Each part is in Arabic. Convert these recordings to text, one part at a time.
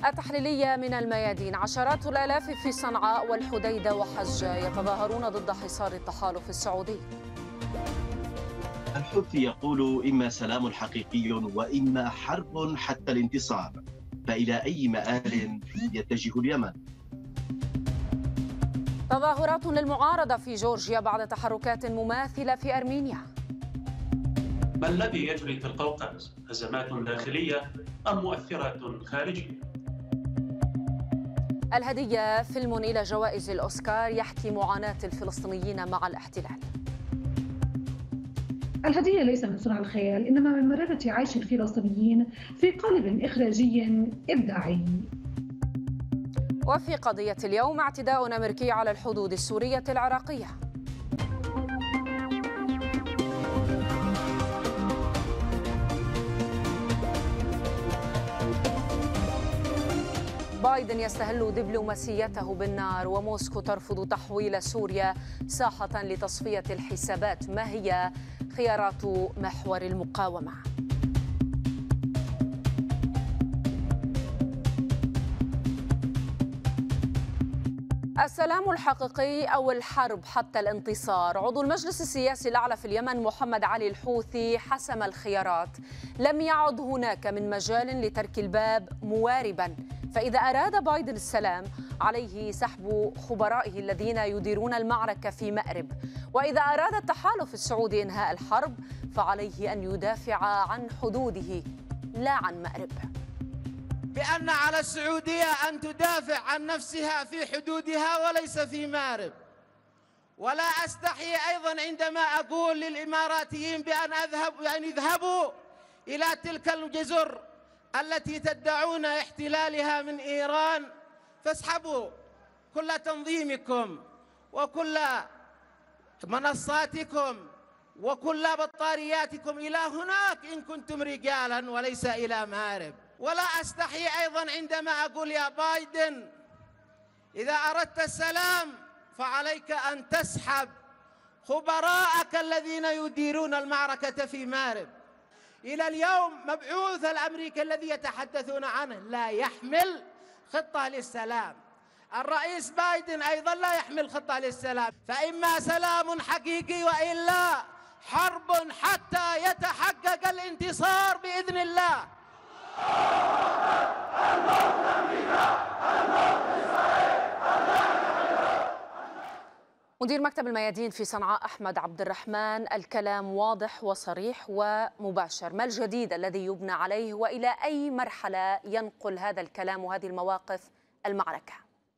التحليلية من الميادين. عشرات الآلاف في صنعاء والحديدة وحجة يتظاهرون ضد حصار التحالف السعودي. الحوثي يقول إما سلام حقيقي وإما حرب حتى الانتصار، فإلى أي مآل يتجه اليمن؟ تظاهرات للمعارضة في جورجيا بعد تحركات مماثلة في أرمينيا. ما الذي يجري في القوقاز؟ أزمات داخلية أم مؤثرات خارجية؟ الهدية فيلم إلى جوائز الأوسكار يحكي معاناة الفلسطينيين مع الاحتلال. الهدية ليس من صنع الخيال، إنما من مرارة عيش الفلسطينيين في قالب إخراجي إبداعي. وفي قضية اليوم، اعتداء أمريكي على الحدود السورية العراقية. بايدن يستهل دبلوماسيته بالنار، وموسكو ترفض تحويل سوريا ساحة لتصفية الحسابات. ما هي خيارات محور المقاومة؟ السلام الحقيقي أو الحرب حتى الانتصار. عضو المجلس السياسي الأعلى في اليمن محمد علي الحوثي حسم الخيارات. لم يعد هناك من مجال لترك الباب مواربا، فإذا أراد بايدن السلام عليه سحب خبرائه الذين يديرون المعركة في مأرب، وإذا أراد التحالف السعودي إنهاء الحرب فعليه أن يدافع عن حدوده لا عن مأرب. بأن على السعودية أن تدافع عن نفسها في حدودها وليس في مأرب. ولا أستحي أيضا عندما أقول للإماراتيين بأن يذهبوا إلى تلك الجزر التي تدعون احتلالها من إيران، فاسحبوا كل تنظيمكم وكل منصاتكم وكل بطارياتكم إلى هناك إن كنتم رجالا وليس إلى مأرب. ولا أستحي أيضا عندما أقول يا بايدن إذا أردت السلام فعليك أن تسحب خبراءك الذين يديرون المعركة في مأرب. إلى اليوم مبعوث الأمريكي الذي يتحدثون عنه لا يحمل خطة للسلام. الرئيس بايدن أيضا لا يحمل خطة للسلام، فإما سلام حقيقي وإلا حرب حتى يتحقق الانتصار بإذن الله. مدير مكتب الميادين في صنعاء أحمد عبد الرحمن، الكلام واضح وصريح ومباشر. ما الجديد الذي يبنى عليه، وإلى أي مرحلة ينقل هذا الكلام وهذه المواقف المعركة؟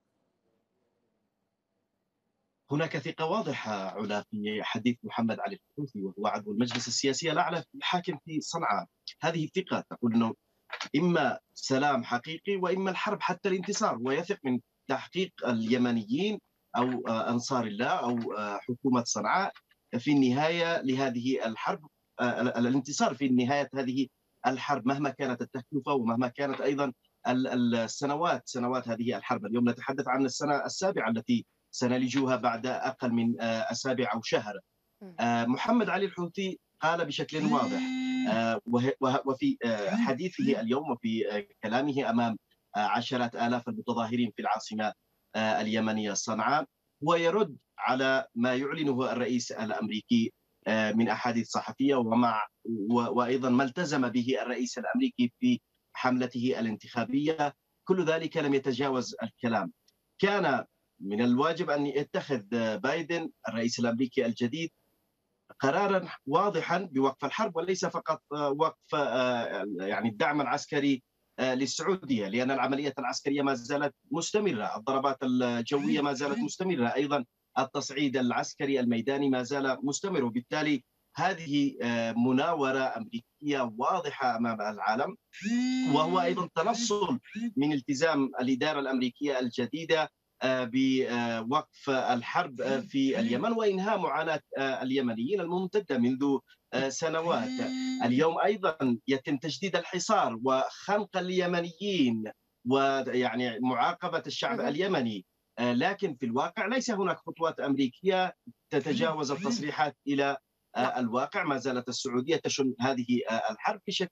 هناك ثقة واضحة علا في حديث محمد علي الحوثي وهو عضو المجلس السياسي الأعلى الحاكم في صنعاء. هذه الثقة تقول أنه إما سلام حقيقي وإما الحرب حتى الانتصار، ويثق من تحقيق اليمنيين أو أنصار الله أو حكومة صنعاء في النهاية لهذه الحرب، الانتصار في نهاية هذه الحرب مهما كانت التكلفة ومهما كانت أيضا سنوات هذه الحرب. اليوم نتحدث عن السنة السابعة التي سنلجها بعد أقل من أسابيع أو شهر. محمد علي الحوثي قال بشكل واضح وفي حديثه اليوم وفي كلامه أمام عشرات آلاف المتظاهرين في العاصمة اليمنية صنعاء، ويرد على ما يعلنه الرئيس الأمريكي من أحاديث صحفية وأيضا ما التزم به الرئيس الأمريكي في حملته الانتخابية. كل ذلك لم يتجاوز الكلام. كان من الواجب أن يتخذ بايدن الرئيس الأمريكي الجديد قرارا واضحا بوقف الحرب، وليس فقط وقف يعني الدعم العسكري للسعودية، لأن العملية العسكرية ما زالت مستمرة، الضربات الجوية ما زالت مستمرة، أيضا التصعيد العسكري الميداني ما زال مستمر. وبالتالي هذه مناورة أمريكية واضحة أمام العالم، وهو أيضا تنصل من التزام الإدارة الأمريكية الجديدة بوقف الحرب في اليمن وإنهاء معاناة اليمنيين الممتدة منذ سنوات. اليوم أيضا يتم تجديد الحصار وخنق اليمنيين ويعني معاقبة الشعب اليمني، لكن في الواقع ليس هناك خطوات أمريكية تتجاوز التصريحات إلى الواقع. ما زالت السعودية تشن هذه الحرب بشكل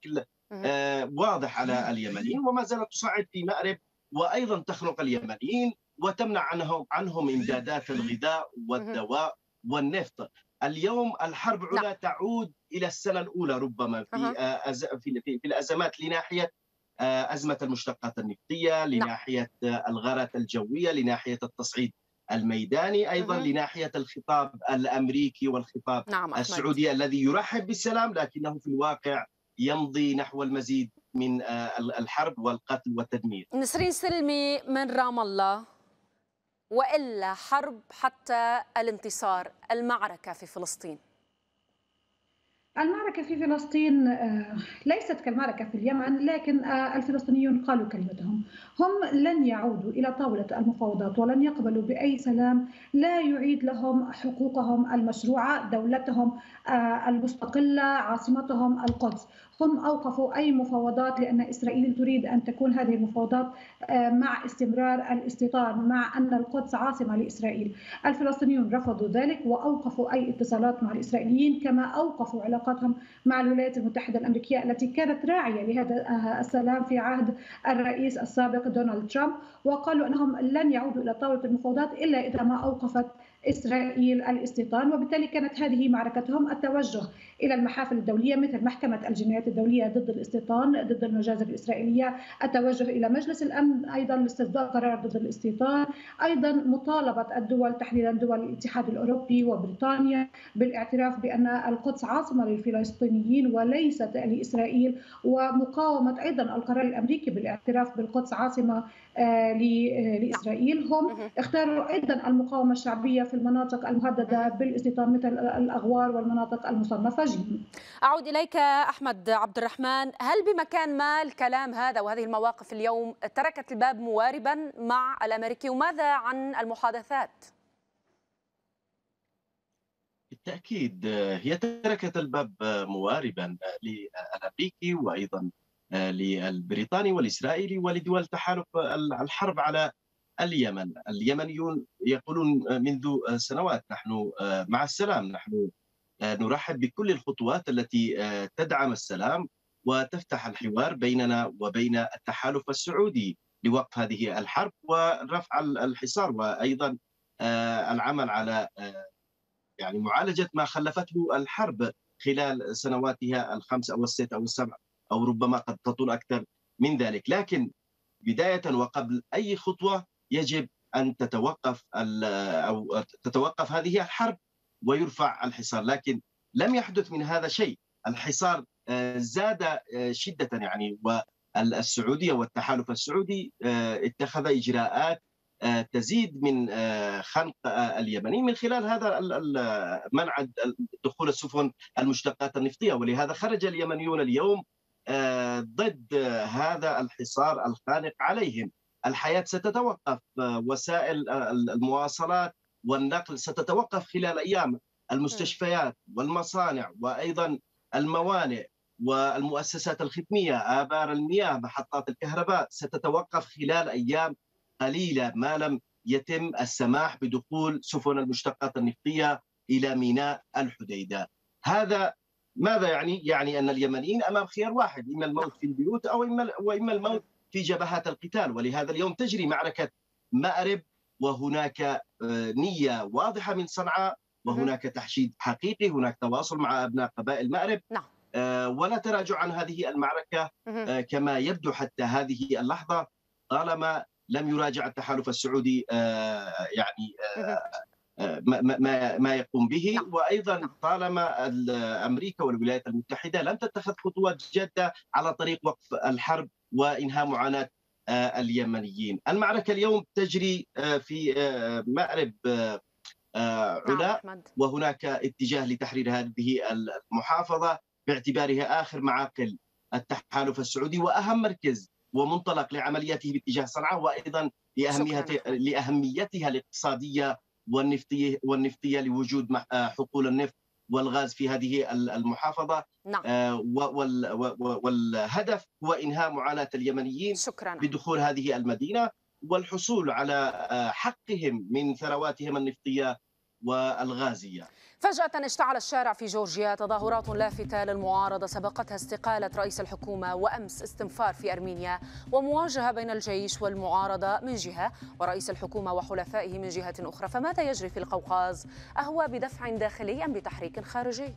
واضح على اليمنيين، وما زالت تصعد في مأرب وأيضا تخنق اليمنيين وتمنع عنهم إمدادات الغذاء والدواء والنفط. اليوم الحرب علا تعود إلى السنة الأولى ربما في الأزمات، لناحية أزمة المشتقات النفطية، لناحية الغارات الجوية، لناحية التصعيد الميداني، أيضا لناحية الخطاب الأمريكي والخطاب السعودي الذي يرحب بالسلام لكنه في الواقع يمضي نحو المزيد من الحرب والقتل والتدمير. نسرين سلمي من رام الله، وإلا حرب حتى الانتصار، المعركة في فلسطين. المعركة في فلسطين ليست كالمعركة في اليمن، لكن الفلسطينيون قالوا كلمتهم. هم لن يعودوا إلى طاولة المفاوضات ولن يقبلوا بأي سلام لا يعيد لهم حقوقهم المشروعة، دولتهم المستقلة، عاصمتهم القدس. هم أوقفوا أي مفاوضات لأن إسرائيل تريد أن تكون هذه المفاوضات مع استمرار الاستيطان، مع أن القدس عاصمة لإسرائيل. الفلسطينيون رفضوا ذلك وأوقفوا أي اتصالات مع الإسرائيليين، كما أوقفوا علاقاتهم مع الولايات المتحدة الأمريكية التي كانت راعية لهذا السلام في عهد الرئيس السابق دونالد ترامب، وقالوا أنهم لن يعودوا إلى طاولة المفاوضات إلا إذا ما أوقفت إسرائيل الاستيطان. وبالتالي كانت هذه معركتهم، التوجه إلى المحافل الدولية مثل محكمة الجنايات الدولية ضد الاستيطان، ضد المجازر الإسرائيلية، التوجه إلى مجلس الأمن أيضا لاستصدار قرار ضد الاستيطان، أيضا مطالبة الدول تحديدا دول الاتحاد الأوروبي وبريطانيا بالاعتراف بأن القدس عاصمة للفلسطينيين وليست لإسرائيل، ومقاومة أيضا القرار الأمريكي بالاعتراف بالقدس عاصمة لإسرائيل. هم اختاروا أيضا المقاومة الشعبية في المناطق المهددة بالاستيطان مثل الأغوار والمناطق المصنفة جيم. أعود إليك أحمد عبد الرحمن، هل بمكان ما الكلام هذا وهذه المواقف اليوم تركت الباب مواربا مع الأمريكي، وماذا عن المحادثات؟ بالتأكيد هي تركت الباب مواربا للأمريكي وأيضا للبريطاني والإسرائيلي ولدول تحالف الحرب على اليمن. اليمنيون يقولون منذ سنوات نحن مع السلام، نحن نرحب بكل الخطوات التي تدعم السلام وتفتح الحوار بيننا وبين التحالف السعودي لوقف هذه الحرب ورفع الحصار، وأيضا العمل على يعني معالجة ما خلفته الحرب خلال سنواتها الخمس أو الست أو السبع أو ربما قد تطول أكثر من ذلك. لكن بداية وقبل أي خطوة يجب أن تتوقف هذه الحرب ويرفع الحصار، لكن لم يحدث من هذا شيء. الحصار زاد شدة يعني، والسعودية والتحالف السعودي اتخذ إجراءات تزيد من خنق اليمنيين من خلال هذا منع دخول السفن المشتقات النفطية. ولهذا خرج اليمنيون اليوم ضد هذا الحصار الخانق عليهم. الحياة ستتوقف، وسائل المواصلات والنقل ستتوقف خلال أيام، المستشفيات والمصانع وأيضا الموانئ والمؤسسات الخدمية، آبار المياه، محطات الكهرباء ستتوقف خلال أيام قليلة ما لم يتم السماح بدخول سفن المشتقات النفطية إلى ميناء الحديدة. هذا ماذا يعني؟ يعني أن اليمنيين أمام خيار واحد، إما الموت في البيوت وإما الموت في جبهات القتال. ولهذا اليوم تجري معركة مأرب، وهناك نية واضحة من صنعاء، وهناك تحشيد حقيقي، هناك تواصل مع أبناء قبائل مأرب، ولا تراجع عن هذه المعركة كما يبدو حتى هذه اللحظة، طالما لم يراجع التحالف السعودي يعني ما يقوم به، وأيضا طالما أمريكا والولايات المتحدة لم تتخذ خطوات جادة على طريق وقف الحرب وإنهاء معاناة اليمنيين. المعركة اليوم تجري في مأرب علا، وهناك اتجاه لتحرير هذه المحافظة باعتبارها آخر معاقل التحالف السعودي وأهم مركز ومنطلق لعملياته باتجاه صنعاء، وأيضا لأهميتها الاقتصادية والنفطية لوجود حقول النفط والغاز في هذه المحافظة. والهدف هو إنهاء معاناة اليمنيين بدخول هذه المدينة والحصول على حقهم من ثرواتهم النفطية والغازية. فجأة اشتعل الشارع في جورجيا، تظاهرات لافتة للمعارضة سبقتها استقالة رئيس الحكومة، وأمس استنفار في أرمينيا ومواجهة بين الجيش والمعارضة من جهة ورئيس الحكومة وحلفائه من جهة أخرى. فماذا يجري في القوقاز؟ أهو بدفع داخلي أم بتحريك خارجي؟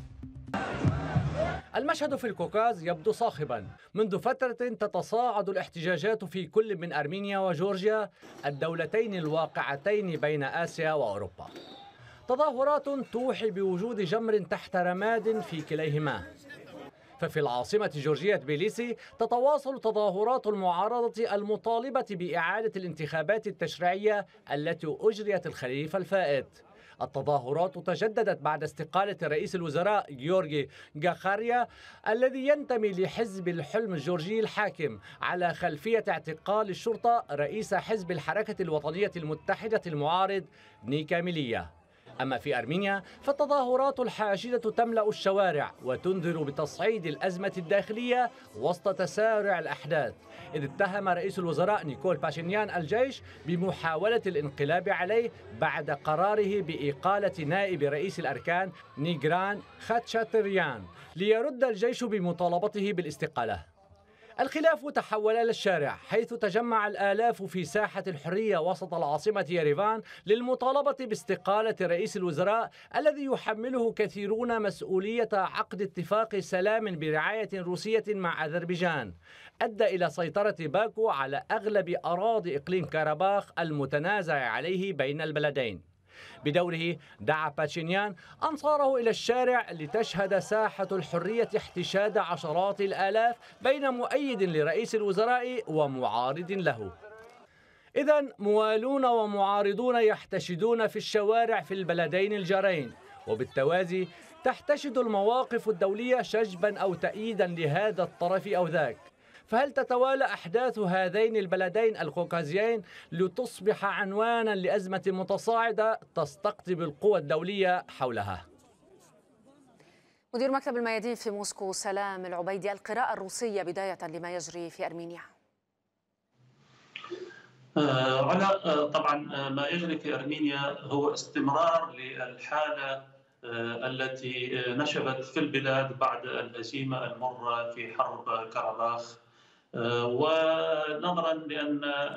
المشهد في القوقاز يبدو صاخبا. منذ فترة تتصاعد الاحتجاجات في كل من أرمينيا وجورجيا، الدولتين الواقعتين بين آسيا وأوروبا. تظاهرات توحي بوجود جمر تحت رماد في كليهما. ففي العاصمة جورجيا تبليسي تتواصل تظاهرات المعارضة المطالبة بإعادة الانتخابات التشريعية التي أجريت الخريف الفائت. التظاهرات تجددت بعد استقالة رئيس الوزراء غيورغي غاخاريا الذي ينتمي لحزب الحلم الجورجي الحاكم، على خلفية اعتقال الشرطة رئيس حزب الحركة الوطنية المتحدة المعارض نيكا ميليا. أما في أرمينيا فالتظاهرات الحاشدة تملأ الشوارع وتنذر بتصعيد الأزمة الداخلية وسط تسارع الأحداث، إذ اتهم رئيس الوزراء نيكول باشينيان الجيش بمحاولة الانقلاب عليه بعد قراره بإقالة نائب رئيس الأركان نيغران خاتشاتريان ليرد الجيش بمطالبته بالاستقالة. الخلاف تحول إلى الشارع، حيث تجمع الآلاف في ساحة الحرية وسط العاصمة يريفان للمطالبة باستقالة رئيس الوزراء الذي يحمله كثيرون مسؤولية عقد اتفاق سلام برعاية روسية مع أذربيجان أدى إلى سيطرة باكو على أغلب أراضي إقليم كاراباخ المتنازع عليه بين البلدين. بدوره دعا باشينيان أنصاره إلى الشارع لتشهد ساحة الحرية احتشاد عشرات الآلاف بين مؤيد لرئيس الوزراء ومعارض له. إذن موالون ومعارضون يحتشدون في الشوارع في البلدين الجارين، وبالتوازي تحتشد المواقف الدولية شجبا أو تأييدا لهذا الطرف أو ذاك. فهل تتوالى أحداث هذين البلدين القوقازيين لتصبح عنوانا لأزمة متصاعدة تستقطب القوى الدولية حولها؟ مدير مكتب الميادين في موسكو سلام العبيدي، القراءة الروسية بداية لما يجري في أرمينيا. علاء، طبعا ما يجري في أرمينيا هو استمرار للحالة التي نشبت في البلاد بعد الهزيمة المرة في حرب كاراباخ، ونظرا لأن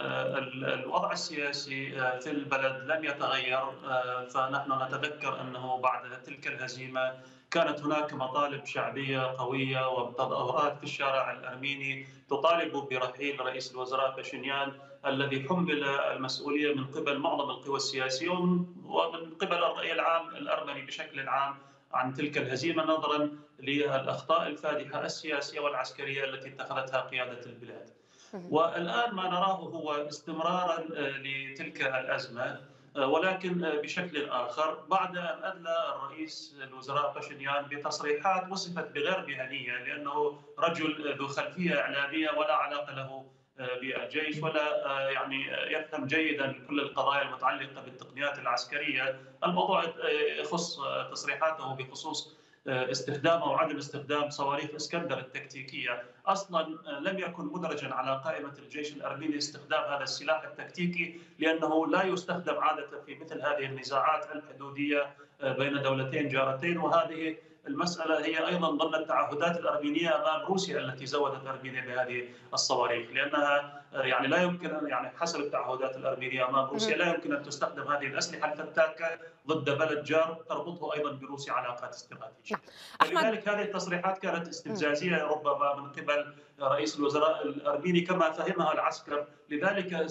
الوضع السياسي في البلد لم يتغير، فنحن نتذكر أنه بعد تلك الهزيمة كانت هناك مطالب شعبية قوية وتظاهرات في الشارع الأرميني تطالب برحيل رئيس الوزراء باشينيان الذي حمل المسؤولية من قبل معظم القوى السياسية ومن قبل الرأي العام الأرمني بشكل عام عن تلك الهزيمة، نظرا للأخطاء الفادحة السياسية والعسكرية التي اتخذتها قيادة البلاد. والآن ما نراه هو استمرارا لتلك الأزمة، ولكن بشكل آخر بعد أن أدلى الرئيس الوزراء باشينيان بتصريحات وصفت بغير مهنية، لأنه رجل ذو خلفية إعلامية ولا علاقة له بالجيش ولا يعني يفهم جيدا كل القضايا المتعلقة بالتقنيات العسكرية. الموضوع يخص تصريحاته بخصوص استخدام أو عدم استخدام صواريخ اسكندر التكتيكية. أصلا لم يكن مدرجا على قائمة الجيش الأرميني استخدام هذا السلاح التكتيكي، لأنه لا يستخدم عادة في مثل هذه النزاعات الحدودية بين دولتين جارتين. وهذه المسألة هي أيضا ضمن التعهدات الأرمينية أمام روسيا التي زودت أرمينيا بهذه الصواريخ، لأنها يعني لا يمكن يعني حسب التعهدات الأرمينية أمام روسيا لا يمكن أن تستخدم هذه الأسلحة الفتاكة ضد بلد جار تربطه أيضا بروسيا علاقات استراتيجية. لذلك هذه التصريحات كانت استفزازية ربما من قبل رئيس الوزراء الأرميني كما فهمها العسكر، لذلك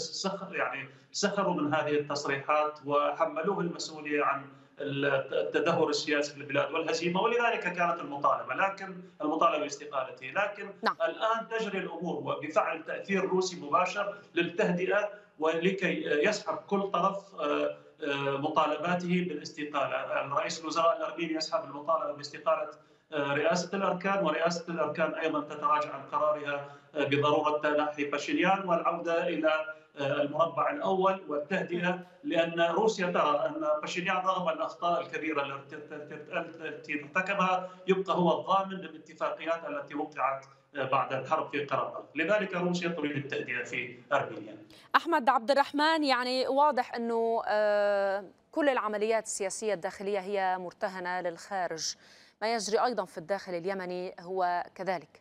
سخروا من هذه التصريحات وحملوه المسؤولية عن التدهور السياسي في البلاد والهزيمة، ولذلك كانت المطالبة باستقالته. لكن الآن تجري الأمور وبفعل تأثير روسي مباشر للتهدئة ولكي يسحب كل طرف مطالباته بالاستقالة. رئيس الوزراء الأرميني يسحب المطالبة باستقالة رئاسة الأركان، ورئاسة الأركان أيضا تتراجع عن قرارها بضرورة تنحي باشينيان والعودة إلى المربع الأول والتهدئة، لأن روسيا ترى أن باشينيان رغم الأخطاء الكبيرة التي ارتكبها يبقى هو الضامن للاتفاقيات التي وقعت بعد الحرب في قراباخ. لذلك روسيا تريد التأدية في أرمينيا. أحمد عبد الرحمن، يعني واضح أنه كل العمليات السياسية الداخلية هي مرتهنة للخارج، ما يجري أيضا في الداخل اليمني هو كذلك.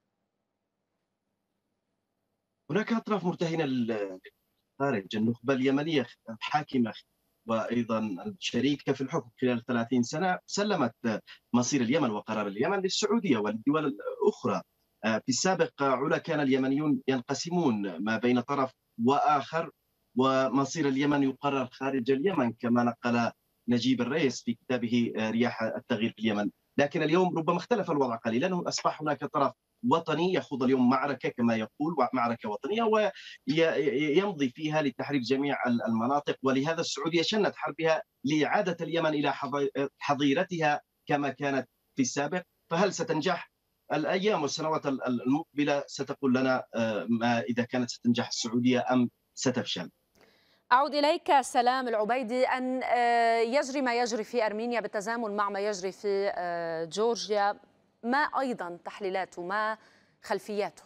هناك أطراف مرتهنة للخارج. النخبة اليمنية حاكمة وأيضا الشريكة في الحكم خلال 30 سنة سلمت مصير اليمن وقرار اليمن للسعودية والدول الأخرى. في السابق علا كان اليمنيون ينقسمون ما بين طرف وآخر، ومصير اليمن يقرر خارج اليمن كما نقل نجيب الرئيس في كتابه رياح التغيير في اليمن. لكن اليوم ربما اختلف الوضع قليلا، أصبح هناك طرف وطني يخوض اليوم معركة كما يقول، معركة وطنية ويمضي فيها لتحرير جميع المناطق. ولهذا السعودية شنت حربها لإعادة اليمن إلى حظيرتها كما كانت في السابق. فهل ستنجح؟ الأيام والسنوات المقبلة ستقول لنا ما إذا كانت ستنجح السعودية أم ستفشل. أعود إليك سلام العبيدي. أن يجري ما يجري في أرمينيا بالتزامن مع ما يجري في جورجيا، ما أيضا تحليلاته، ما خلفياته؟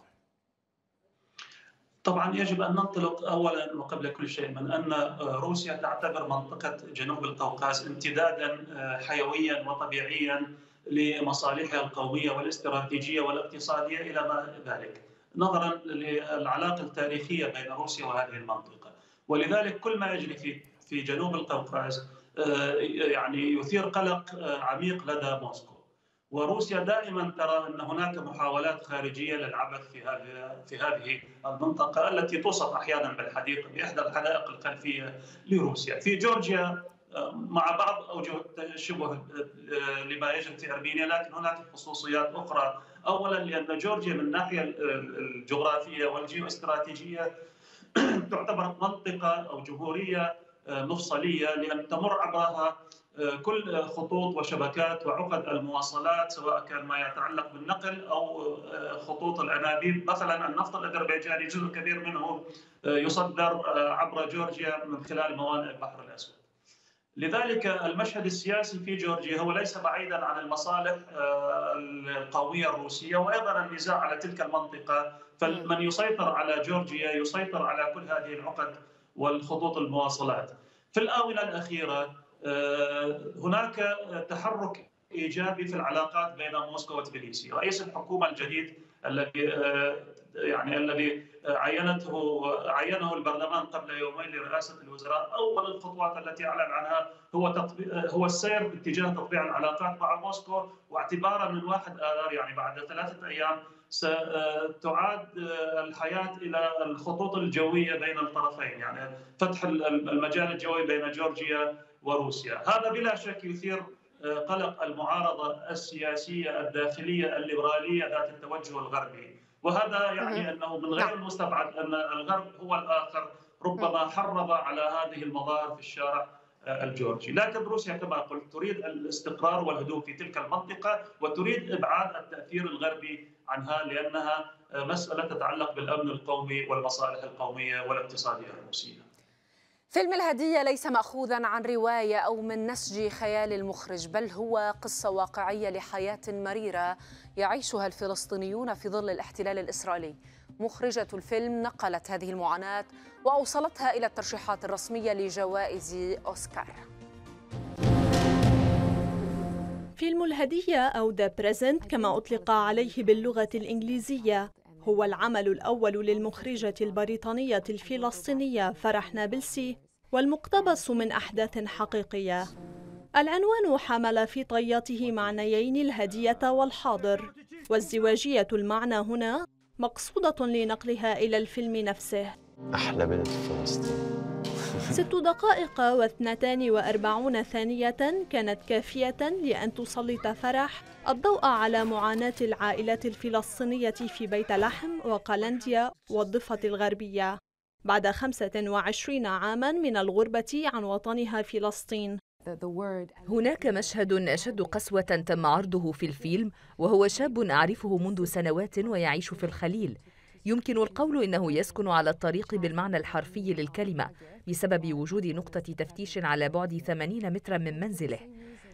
طبعا يجب أن ننطلق أولا وقبل كل شيء من أن روسيا تعتبر منطقة جنوب القوقاز امتدادا حيويا وطبيعيا لمصالحها القومية والاستراتيجية والاقتصادية إلى ما ذلك، نظرا للعلاقة التاريخية بين روسيا وهذه المنطقة. ولذلك كل ما يجري في جنوب القوقاز يعني يثير قلق عميق لدى موسكو. وروسيا دائما ترى ان هناك محاولات خارجيه للعبث في هذه المنطقه التي توصف احيانا بالحديقه باحدى الحدائق الخلفيه لروسيا. في جورجيا مع بعض اوجه الشبه لما يجري في ارمينيا، لكن هناك خصوصيات اخرى. اولا لان جورجيا من الناحيه الجغرافيه والجيوستراتيجيه تعتبر منطقه او جمهوريه مفصليه، لان تمر عبرها كل خطوط وشبكات وعقد المواصلات، سواء كان ما يتعلق بالنقل او خطوط الانابيب. مثلا النفط الاذربيجاني جزء كبير منه يصدر عبر جورجيا من خلال موانئ البحر الاسود. لذلك المشهد السياسي في جورجيا هو ليس بعيدا عن المصالح القوميه الروسيه، وايضا النزاع على تلك المنطقه. فمن يسيطر على جورجيا يسيطر على كل هذه العقد والخطوط المواصلات. في الآونة الأخيرة هناك تحرك إيجابي في العلاقات بين موسكو وتبليسي. رئيس الحكومة الجديد الذي عينه البرلمان قبل يومين لرئاسة الوزراء، أول الخطوات التي أعلن عنها هو السير باتجاه تطبيع العلاقات مع موسكو، واعتبارا من 1 آذار يعني بعد 3 أيام ستعاد الحياة إلى الخطوط الجوية بين الطرفين، يعني فتح المجال الجوي بين جورجيا وروسيا. هذا بلا شك يثير قلق المعارضة السياسية الداخلية الليبرالية ذات التوجه الغربي، وهذا يعني أنه من غير المستبعد أن الغرب هو الآخر ربما حرض على هذه المظاهر في الشارع الجورجي. لكن روسيا كما قلت تريد الاستقرار والهدوء في تلك المنطقة، وتريد إبعاد التأثير الغربي عنها، لأنها مسألة تتعلق بالأمن القومي والمصالح القومية والاقتصادية الروسية. فيلم الهدية ليس مأخوذا عن رواية أو من نسج خيال المخرج، بل هو قصة واقعية لحياة مريرة يعيشها الفلسطينيون في ظل الاحتلال الإسرائيلي. مخرجة الفيلم نقلت هذه المعاناة وأوصلتها إلى الترشيحات الرسمية لجوائز أوسكار. فيلم الهدية أو The Present كما أطلق عليه باللغة الإنجليزية هو العمل الأول للمخرجة البريطانية الفلسطينية فرح نابلسي، والمقتبس من أحداث حقيقية. العنوان حمل في طياته معنيين الهدية والحاضر، والازدواجية المعنى هنا مقصودة لنقلها إلى الفيلم نفسه. أحلى بنت في فلسطين. 6 دقائق و42 ثانية كانت كافية لأن تسلط فرح الضوء على معاناة العائلات الفلسطينية في بيت لحم وقلنديا والضفة الغربية بعد 25 عاماً من الغربة عن وطنها فلسطين. هناك مشهد أشد قسوة تم عرضه في الفيلم، وهو شاب أعرفه منذ سنوات ويعيش في الخليل. يمكن القول إنه يسكن على الطريق بالمعنى الحرفي للكلمة بسبب وجود نقطة تفتيش على بعد 80 متراً من منزله.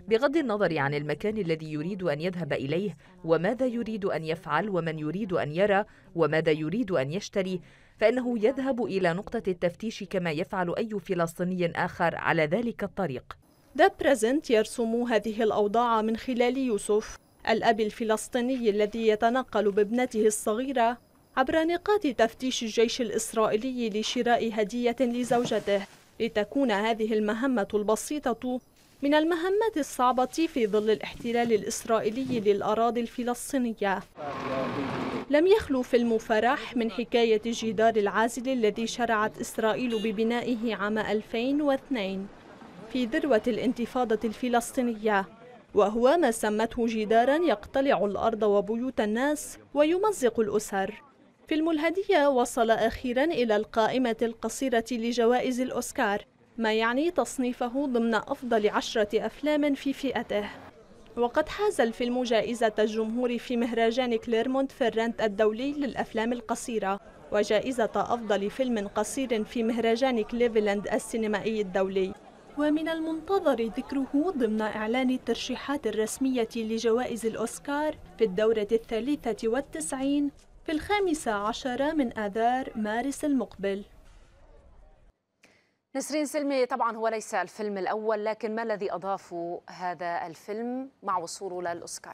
بغض النظر عن المكان الذي يريد أن يذهب إليه وماذا يريد أن يفعل ومن يريد أن يرى وماذا يريد أن يشتري، فإنه يذهب إلى نقطة التفتيش كما يفعل أي فلسطيني آخر على ذلك الطريق. ذا بريزنت يرسم هذه الأوضاع من خلال يوسف، الأب الفلسطيني الذي يتنقل بابنته الصغيرة عبر نقاط تفتيش الجيش الإسرائيلي لشراء هدية لزوجته، لتكون هذه المهمة البسيطة من المهمات الصعبة في ظل الاحتلال الإسرائيلي للأراضي الفلسطينية. لم يخلو فيلم فرح من حكاية الجدار العازل الذي شرعت إسرائيل ببنائه عام 2002 في ذروة الانتفاضة الفلسطينية، وهو ما سمته جداراً يقتلع الأرض وبيوت الناس ويمزق الأسر. فيلم الهدية وصل أخيراً إلى القائمة القصيرة لجوائز الأوسكار، ما يعني تصنيفه ضمن أفضل 10 أفلام في فئته. وقد حاز الفيلم جائزة الجمهور في مهرجان كليرمونت فيرنت الدولي للأفلام القصيرة، وجائزة أفضل فيلم قصير في مهرجان كليفلاند السينمائي الدولي. ومن المنتظر ذكره ضمن إعلان الترشيحات الرسمية لجوائز الأوسكار في الدورة 93 في 15 من آذار مارس المقبل. نسرين سلمي، طبعا هو ليس الفيلم الأول، لكن ما الذي أضافه هذا الفيلم مع وصوله للأوسكار؟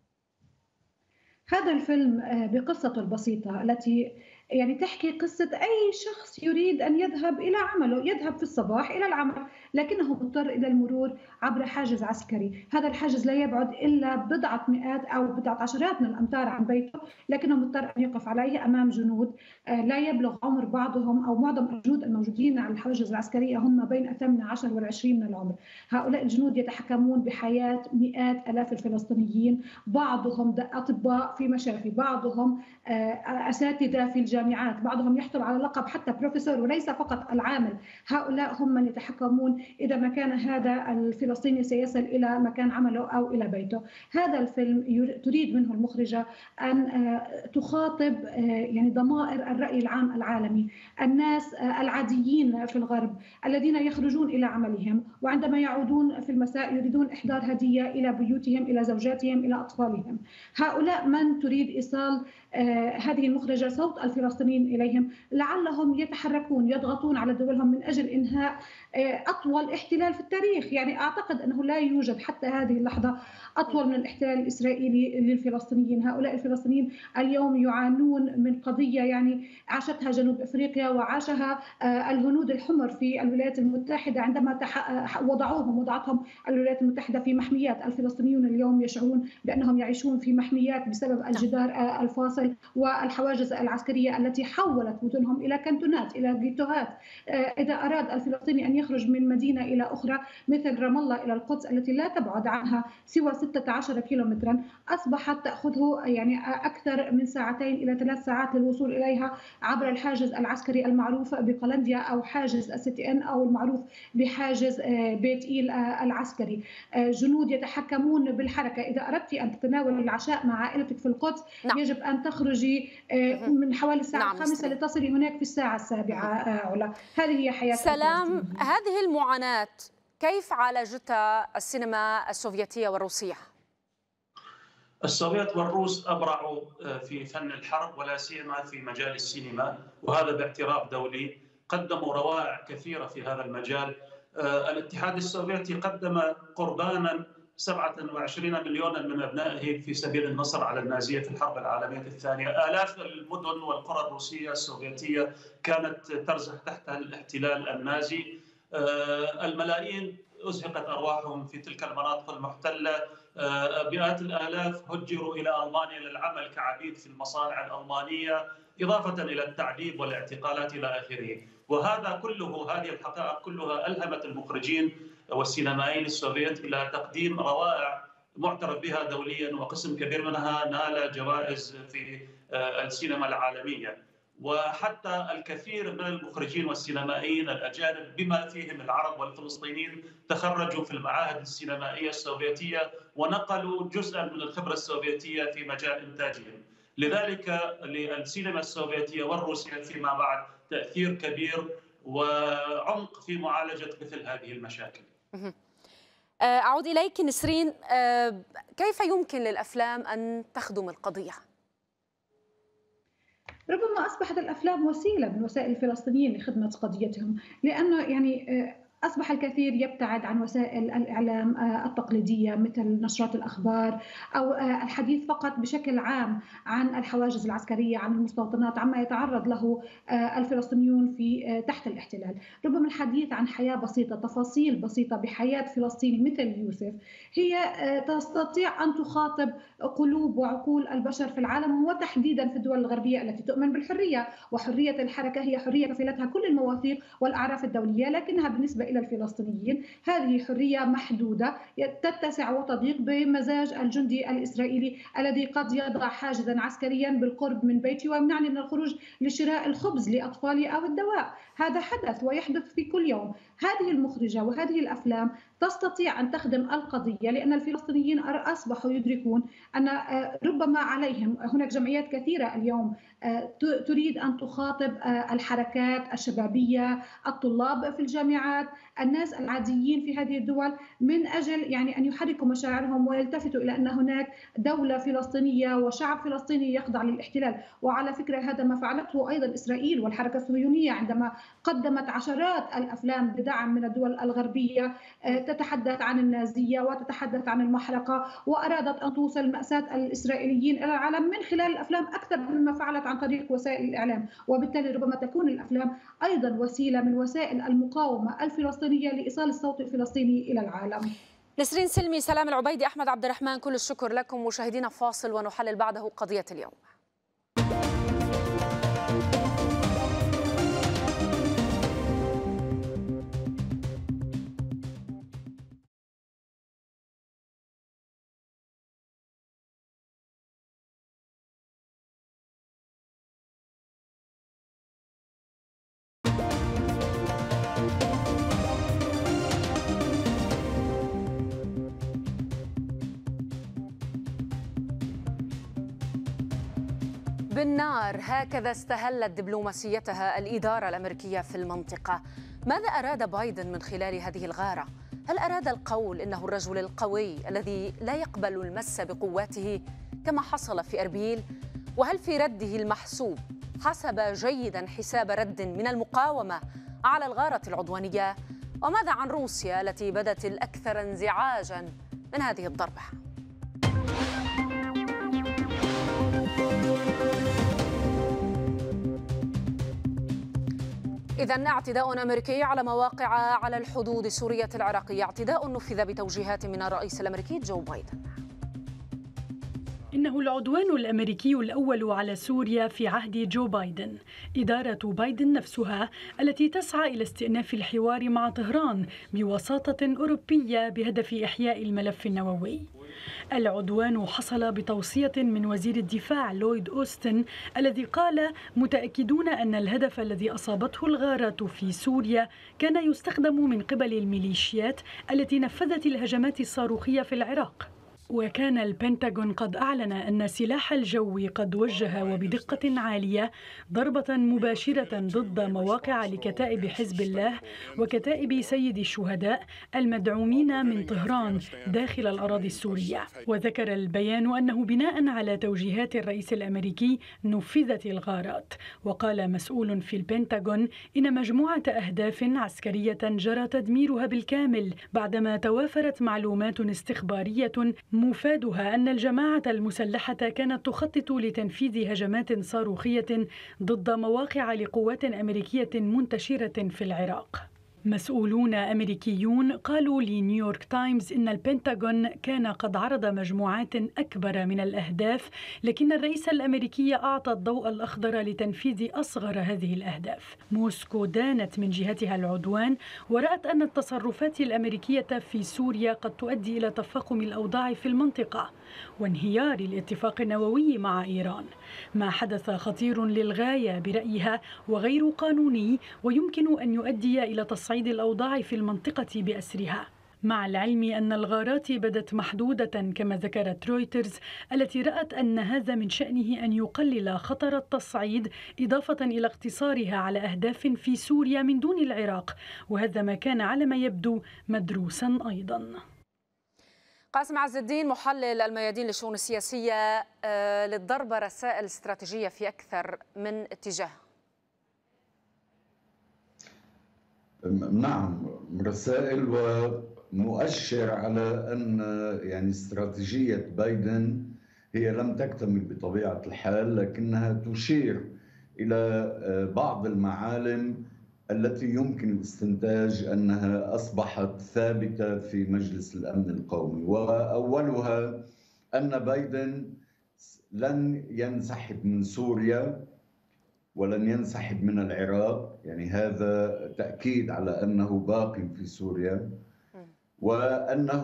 هذا الفيلم بقصته البسيطة التي يعني تحكي قصة أي شخص يريد أن يذهب إلى عمله، يذهب في الصباح إلى العمل لكنه مضطر إلى المرور عبر حاجز عسكري. هذا الحاجز لا يبعد إلا بضعة مئات أو بضعة عشرات من الأمتار عن بيته، لكنه مضطر أن يقف عليه أمام جنود لا يبلغ عمر بعضهم أو معظم الجنود الموجودين على الحواجز العسكرية هم بين 18 و20 من العمر. هؤلاء الجنود يتحكمون بحياة مئات آلاف الفلسطينيين، بعضهم أطباء في مشافي، بعضهم أساتذة في الجامعات، بعضهم يحصل على لقب حتى بروفيسور وليس فقط العامل. هؤلاء هم من يتحكمون إذا ما كان هذا الفلسطيني سيصل إلى مكان عمله أو إلى بيته. هذا الفيلم تريد منه المخرجة أن تخاطب يعني ضمائر الرأي العام العالمي، الناس العاديين في الغرب الذين يخرجون إلى عملهم وعندما يعودون في المساء يريدون إحضار هدية إلى بيوتهم، إلى زوجاتهم، إلى أطفالهم. هؤلاء من تريد إيصال هذه المخرجة صوت الفلسطينيين إليهم، لعلهم يتحركون يضغطون على دولهم من أجل إنهاء أطول احتلال في التاريخ. يعني أعتقد أنه لا يوجد حتى هذه اللحظة أطول من الاحتلال الإسرائيلي للفلسطينيين. هؤلاء الفلسطينيين اليوم يعانون من قضية يعني عاشتها جنوب أفريقيا وعاشها الهنود الحمر في الولايات المتحدة عندما وضعتهم الولايات المتحدة في محميات. الفلسطينيون اليوم يشعرون بأنهم يعيشون في محميات بسبب الجدار الفاصل والحواجز العسكرية التي حولت مدنهم إلى كانتونات، إلى جيتوهات. إذا أراد الفلسطيني أن يخرج من مدينة إلى أخرى مثل رام الله إلى القدس التي لا تبعد عنها سوى 16 كيلومترا، أصبحت تأخذه يعني أكثر من 2 إلى 3 ساعات للوصول إليها عبر الحاجز العسكري المعروف بقلنديا أو حاجز السيتي إن أو المعروف بحاجز بيت إيل العسكري. جنود يتحكمون بالحركة. إذا أردت أن تتناول العشاء مع عائلتك في القدس يجب أن تخرجي من حوالي الساعة 5 لتصلي هناك في الساعة 7. علا، هذه هي حياة سلام. هذه المعاناة كيف عالجتها السينما السوفيتية والروسية؟ السوفيت والروس أبرعوا في فن الحرب ولا سيما في مجال السينما، وهذا باعتراف دولي. قدموا روائع كثيرة في هذا المجال. الاتحاد السوفيتي قدم قربانا 27 مليونا من أبنائه في سبيل النصر على النازية في الحرب العالمية الثانية. آلاف المدن والقرى الروسية السوفيتية كانت ترزح تحت الاحتلال النازي. الملايين أزهقت أرواحهم في تلك المناطق المحتلة. مئات الآلاف هجروا إلى ألمانيا للعمل كعبيد في المصانع الألمانية، إضافة إلى التعذيب والاعتقالات إلى آخره. وهذا كله، هذه الحقائق كلها ألهمت المخرجين والسينمائيين السوفيت إلى تقديم روائع معترف بها دوليا، وقسم كبير منها نال جوائز في السينما العالمية. وحتى الكثير من المخرجين والسينمائيين الأجانب بما فيهم العرب والفلسطينيين تخرجوا في المعاهد السينمائية السوفيتية ونقلوا جزءا من الخبرة السوفيتية في مجال إنتاجهم. لذلك للسينما السوفيتية والروسية فيما بعد تأثير كبير وعمق في معالجة مثل هذه المشاكل. أعود إليك نسرين، كيف يمكن للأفلام أن تخدم القضية؟ ربما أصبحت الأفلام وسيلة من وسائل الفلسطينيين لخدمة قضيتهم، لأنه أصبح الكثير يبتعد عن وسائل الإعلام التقليدية مثل نشرات الأخبار أو الحديث فقط بشكل عام عن الحواجز العسكرية، عن المستوطنات، عما يتعرض له الفلسطينيون في تحت الاحتلال. ربما الحديث عن حياة بسيطة، تفاصيل بسيطة بحياة فلسطيني مثل يوسف هي تستطيع أن تخاطب قلوب وعقول البشر في العالم، وتحديدا في الدول الغربية التي تؤمن بالحرية، وحرية الحركة هي حرية كفلتها كل المواثيق والأعراف الدولية، لكنها بالنسبة إلى الفلسطينيين هذه حرية محدودة تتسع وتضيق بمزاج الجندي الإسرائيلي الذي قد يضع حاجزا عسكريا بالقرب من بيته ويمنعني من الخروج لشراء الخبز لأطفالي أو الدواء. هذا حدث ويحدث في كل يوم. هذه المخرجة وهذه الأفلام تستطيع أن تخدم القضية، لأن الفلسطينيين أصبحوا يدركون أن ربما عليهم، هناك جمعيات كثيرة اليوم تريد أن تخاطب الحركات الشبابية، الطلاب في الجامعات، الناس العاديين في هذه الدول، من أجل أن يحركوا مشاعرهم ويلتفتوا إلى أن هناك دولة فلسطينية وشعب فلسطيني يخضع للاحتلال. وعلى فكرة هذا ما فعلته أيضا إسرائيل والحركة الصهيونية عندما قدمت عشرات الأفلام بدعم من الدول الغربية تتحدث عن النازية وتتحدث عن المحرقة، وأرادت أن توصل مأساة الإسرائيليين إلى العالم من خلال الأفلام أكثر مما فعلت عن طريق وسائل الإعلام. وبالتالي ربما تكون الأفلام أيضا وسيلة من وسائل المقاومة الفلسطينية لإيصال الصوت الفلسطيني إلى العالم. نسرين سلمي، سلام العبيدي، أحمد عبد الرحمن، كل الشكر لكم. مشاهدينا فاصل ونحلل بعده قضية اليوم. بالنار، هكذا استهلت دبلوماسيتها الإدارة الأمريكية في المنطقة. ماذا أراد بايدن من خلال هذه الغارة؟ هل أراد القول إنه الرجل القوي الذي لا يقبل المس بقواته كما حصل في أربيل؟ وهل في رده المحسوب حسب جيدا حساب رد من المقاومة على الغارة العدوانية؟ وماذا عن روسيا التي بدت الأكثر انزعاجا من هذه الضربة؟ إذن اعتداء أمريكي على مواقع على الحدود السورية العراقية، اعتداء نفذ بتوجيهات من الرئيس الأمريكي جو بايدن. إنه العدوان الأمريكي الأول على سوريا في عهد جو بايدن. إدارة بايدن نفسها التي تسعى إلى استئناف الحوار مع طهران بوساطة أوروبية بهدف إحياء الملف النووي. العدوان حصل بتوصية من وزير الدفاع لويد أوستن الذي قال: متأكدون أن الهدف الذي أصابته الغارة في سوريا كان يستخدم من قبل الميليشيات التي نفذت الهجمات الصاروخية في العراق. وكان البنتاغون قد أعلن أن سلاح الجو قد وجه وبدقة عالية ضربة مباشرة ضد مواقع لكتائب حزب الله وكتائب سيد الشهداء المدعومين من طهران داخل الأراضي السورية. وذكر البيان أنه بناء على توجيهات الرئيس الأمريكي نفذت الغارات. وقال مسؤول في البنتاغون إن مجموعة أهداف عسكرية جرى تدميرها بالكامل بعدما توافرت معلومات استخبارية مفادها أن الجماعة المسلحة كانت تخطط لتنفيذ هجمات صاروخية ضد مواقع لقوات أمريكية منتشرة في العراق. مسؤولون أمريكيون قالوا لنيويورك تايمز إن البنتاغون كان قد عرض مجموعات أكبر من الأهداف، لكن الرئيس الأمريكي أعطى الضوء الأخضر لتنفيذ أصغر هذه الأهداف. موسكو دانت من جهتها العدوان ورأت أن التصرفات الأمريكية في سوريا قد تؤدي إلى تفاقم الأوضاع في المنطقة وانهيار الاتفاق النووي مع إيران. ما حدث خطير للغاية برأيها وغير قانوني، ويمكن أن يؤدي إلى تصعيد الأوضاع في المنطقة بأسرها. مع العلم أن الغارات بدت محدودة كما ذكرت رويترز التي رأت أن هذا من شأنه أن يقلل خطر التصعيد إضافة إلى اقتصارها على أهداف في سوريا من دون العراق، وهذا ما كان على ما يبدو مدروسا أيضا. قاسم عز الدين محلل الميادين للشؤون السياسية، للضربة رسائل استراتيجية في أكثر من اتجاه. نعم، رسائل ومؤشر على أن يعني استراتيجية بايدن هي لم تكتمل بطبيعة الحال، لكنها تشير إلى بعض المعالم التي يمكن الاستنتاج أنها أصبحت ثابتة في مجلس الأمن القومي. وأولها أن بايدن لن ينسحب من سوريا ولن ينسحب من العراق، يعني هذا تأكيد على أنه باق في سوريا، وأنه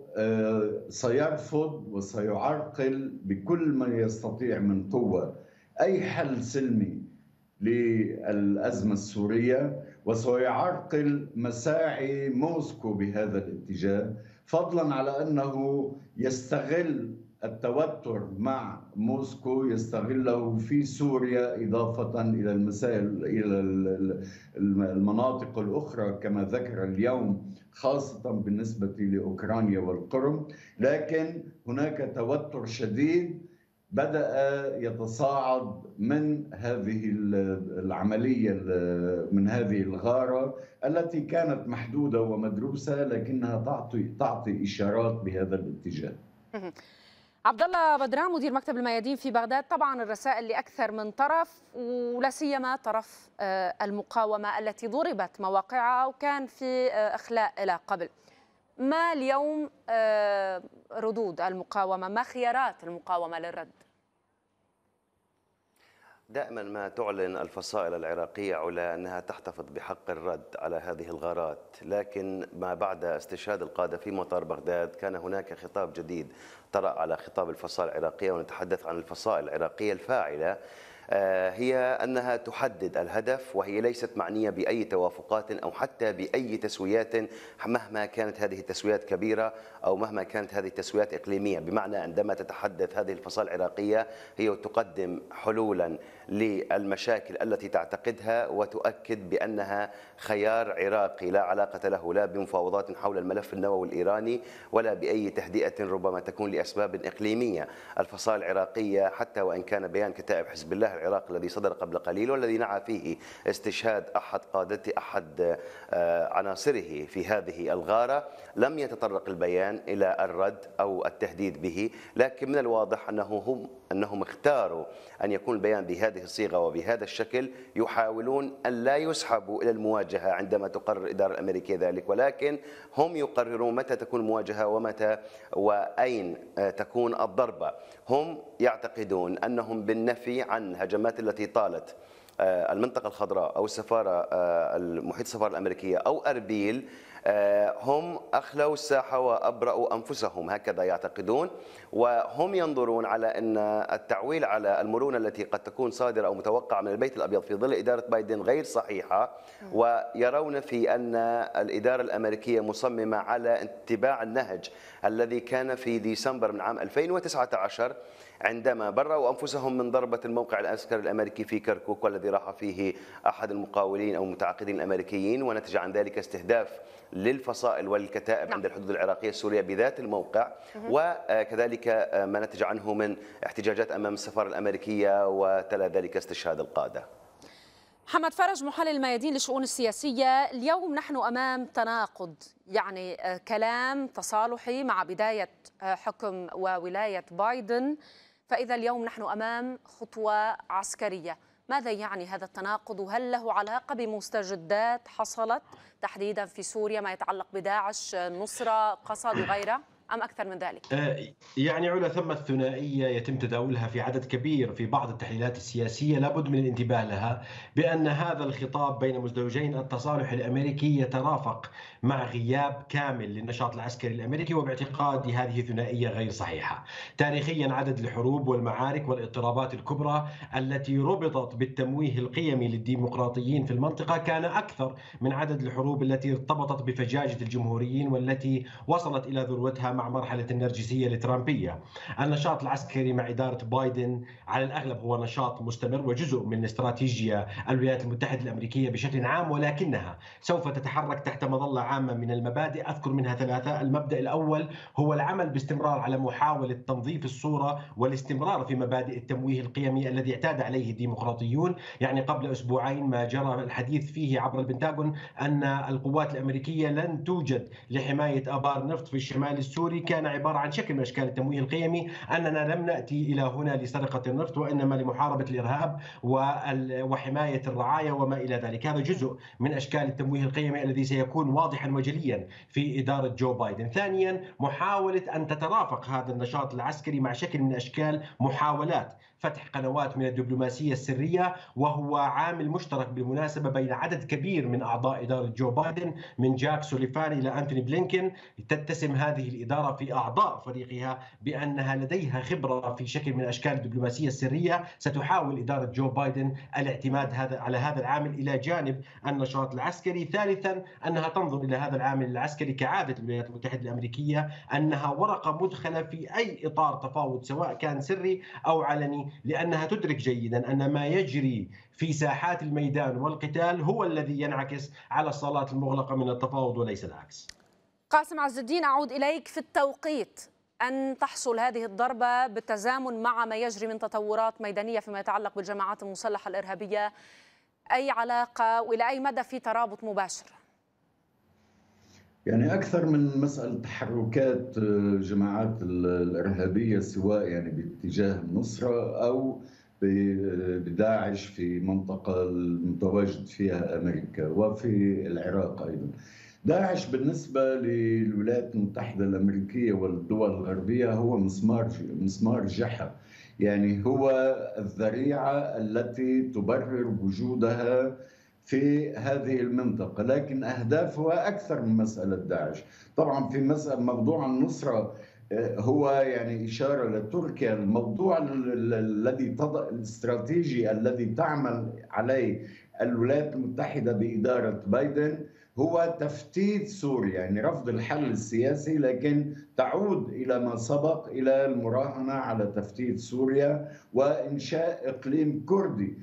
سيرفض وسيعرقل بكل ما يستطيع من قوة أي حل سلمي للأزمة السورية، وسيعرقل مساعي موسكو بهذا الاتجاه، فضلا على أنه يستغل التوتر مع موسكو، يستغله في سوريا إضافة إلى المسائل إلى المناطق الأخرى كما ذكر اليوم، خاصة بالنسبة لأوكرانيا والقرم. لكن هناك توتر شديد بدأ يتصاعد من هذه العملية، من هذه الغارة التي كانت محدودة ومدروسة، لكنها تعطي إشارات بهذا الاتجاه. عبد الله بدران مدير مكتب الميادين في بغداد، طبعا الرسائل لأكثر من طرف ولا سيما طرف المقاومة التي ضربت مواقعها وكان في إخلاء إلى قبل. ما اليوم ردود المقاومة؟ ما خيارات المقاومة للرد؟ دائما ما تعلن الفصائل العراقية علا أنها تحتفظ بحق الرد على هذه الغارات، لكن ما بعد استشهاد القادة في مطار بغداد كان هناك خطاب جديد طرأ على خطاب الفصائل العراقية، ونتحدث عن الفصائل العراقية الفاعلة، هي أنها تحدد الهدف، وهي ليست معنية بأي توافقات أو حتى بأي تسويات مهما كانت هذه التسويات كبيرة أو مهما كانت هذه التسويات إقليمية. بمعنى عندما تتحدث هذه الفصائل العراقية هي تقدم حلولا للمشاكل التي تعتقدها، وتؤكد بأنها خيار عراقي لا علاقة له لا بمفاوضات حول الملف النووي الإيراني ولا بأي تهدئة ربما تكون لأسباب إقليمية. الفصائل العراقية حتى وإن كان بيان كتائب حزب الله العراق الذي صدر قبل قليل والذي نعى فيه استشهاد أحد عناصره في هذه الغارة، لم يتطرق البيان إلى الرد أو التهديد به، لكن من الواضح أنهم اختاروا أن يكون البيان بهذه الصيغة وبهذا الشكل، يحاولون أن لا يسحبوا إلى المواجهة عندما تقرر الإدارة الأمريكية ذلك، ولكن هم يقررون متى تكون المواجهة ومتى وأين تكون الضربة. هم يعتقدون أنهم بالنفي عن الهجمات التي طالت المنطقة الخضراء أو السفارة المحيط السفارة الأمريكية أو أربيل، هم أخلوا الساحة وأبرأوا أنفسهم، هكذا يعتقدون. وهم ينظرون على أن التعويل على المرونة التي قد تكون صادرة أو متوقعة من البيت الأبيض في ظل إدارة بايدن غير صحيحة، ويرون في أن الإدارة الأمريكية مصممة على اتباع النهج الذي كان في ديسمبر من عام 2019 عندما برأوا أنفسهم من ضربة الموقع العسكري الأمريكي في كركوك، والذي راح فيه أحد المقاولين أو المتعاقدين الأمريكيين، ونتج عن ذلك استهداف للفصائل والكتائب عند الحدود العراقية السورية بذات الموقع، وكذلك ما نتج عنه من احتجاجات أمام السفارة الأمريكية، وتلا ذلك استشهاد القادة. محمد فرج محلل الميادين للشؤون السياسية، اليوم نحن أمام تناقض، يعني كلام تصالحي مع بداية حكم وولاية بايدن، فإذا اليوم نحن أمام خطوة عسكرية. ماذا يعني هذا التناقض، وهل له علاقة بمستجدات حصلت تحديدا في سوريا ما يتعلق بداعش، النصرة، قسد وغيرها، أم أكثر من ذلك؟ يعني علا ثمة ثنائية يتم تداولها في عدد كبير في بعض التحليلات السياسية، لابد من الانتباه لها، بأن هذا الخطاب بين مزدوجين التصالح الأمريكي يترافق مع غياب كامل للنشاط العسكري الأمريكي، وباعتقادي هذه ثنائية غير صحيحة. تاريخيا عدد الحروب والمعارك والاضطرابات الكبرى التي ربطت بالتمويه القيمي للديمقراطيين في المنطقة كان أكثر من عدد الحروب التي ارتبطت بفجاجة الجمهوريين والتي وصلت إلى ذروتها مع مرحلة النرجسية الترامبية. النشاط العسكري مع إدارة بايدن على الأغلب هو نشاط مستمر وجزء من استراتيجية الولايات المتحدة الأمريكية بشكل عام، ولكنها سوف تتحرك تحت مظلة عامة من المبادئ، أذكر منها ثلاثة. المبدأ الأول هو العمل باستمرار على محاولة تنظيف الصورة والاستمرار في مبادئ التمويه القيمي الذي اعتاد عليه الديمقراطيون. يعني قبل أسبوعين ما جرى الحديث فيه عبر البنتاغون أن القوات الأمريكية لن توجد لحماية آبار نفط في الشمال السوري كان عبارة عن شكل من أشكال التمويه القيمي، أننا لم نأتي إلى هنا لسرقة النفط وإنما لمحاربة الإرهاب وحماية الرعاية وما إلى ذلك. هذا جزء من أشكال التمويه القيمي الذي سيكون واضحا وجليا في إدارة جو بايدن. ثانيا، محاولة أن تترافق هذا النشاط العسكري مع شكل من أشكال محاولات فتح قنوات من الدبلوماسية السرية، وهو عامل مشترك بالمناسبة بين عدد كبير من أعضاء إدارة جو بايدن من جاك سوليفان إلى أنتوني بلينكين. تتسم هذه الإدارة في أعضاء فريقها بأنها لديها خبرة في شكل من أشكال الدبلوماسية السرية. ستحاول إدارة جو بايدن الاعتماد على هذا العامل إلى جانب النشاط العسكري. ثالثا، أنها تنظر إلى هذا العامل العسكري كعادة الولايات المتحدة الأمريكية أنها ورقة مدخلة في أي إطار تفاوض سواء كان سري أو علني، لأنها تدرك جيدا أن ما يجري في ساحات الميدان والقتال هو الذي ينعكس على الصالات المغلقة من التفاوض وليس العكس. قاسم عز الدين، أعود إليك في التوقيت أن تحصل هذه الضربة بالتزامن مع ما يجري من تطورات ميدانية فيما يتعلق بالجماعات المسلحة الإرهابية، أي علاقة وإلى أي مدى في ترابط مباشر؟ يعني أكثر من مسألة تحركات جماعات الإرهابية سواء يعني باتجاه النصرة أو بداعش في منطقة المتواجد فيها أمريكا وفي العراق أيضا. داعش بالنسبة للولايات المتحدة الأمريكية والدول الغربية هو مسمار جحا، يعني هو الذريعة التي تبرر وجودها في هذه المنطقة، لكن أهدافها أكثر من مسألة داعش. طبعا في مسألة موضوع النصرة هو يعني إشارة لتركيا. الموضوع الذي الاستراتيجي الذي تعمل عليه الولايات المتحدة بإدارة بايدن هو تفتيت سوريا، يعني رفض الحل السياسي لكن تعود إلى ما سبق إلى المراهنة على تفتيت سوريا وإنشاء إقليم كردي.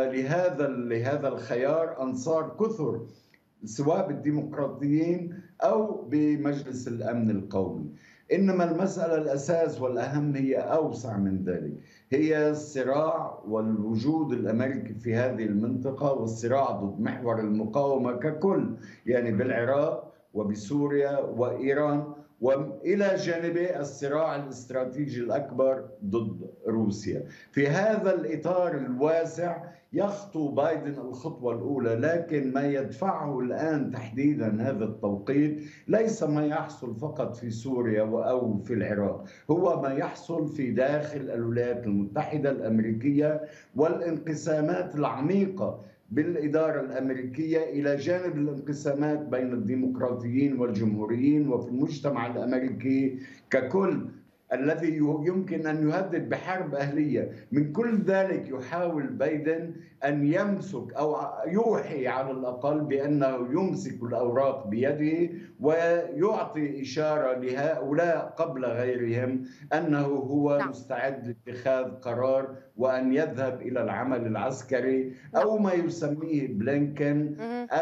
ولهذا الخيار أنصار كثر سواء بالديمقراطيين أو بمجلس الأمن القومي. إنما المسألة الأساس والأهم هي أوسع من ذلك، هي الصراع والوجود الأمريكي في هذه المنطقة والصراع ضد محور المقاومة ككل، يعني بالعراق وبسوريا وإيران، وإلى جانبه الصراع الاستراتيجي الأكبر ضد روسيا. في هذا الإطار الواسع يخطو بايدن الخطوة الأولى، لكن ما يدفعه الآن تحديدا هذا التوقيت ليس ما يحصل فقط في سوريا أو في العراق، هو ما يحصل في داخل الولايات المتحدة الأمريكية والانقسامات العميقة بالإدارة الأمريكية إلى جانب الانقسامات بين الديمقراطيين والجمهوريين وفي المجتمع الأمريكي ككل الذي يمكن أن يهدد بحرب أهلية. من كل ذلك يحاول بايدن أن يمسك أو يوحي على الأقل بأنه يمسك الأوراق بيده ويعطي إشارة لهؤلاء قبل غيرهم أنه هو مستعد لاتخاذ قرار وأن يذهب إلى العمل العسكري أو ما يسميه بلينكين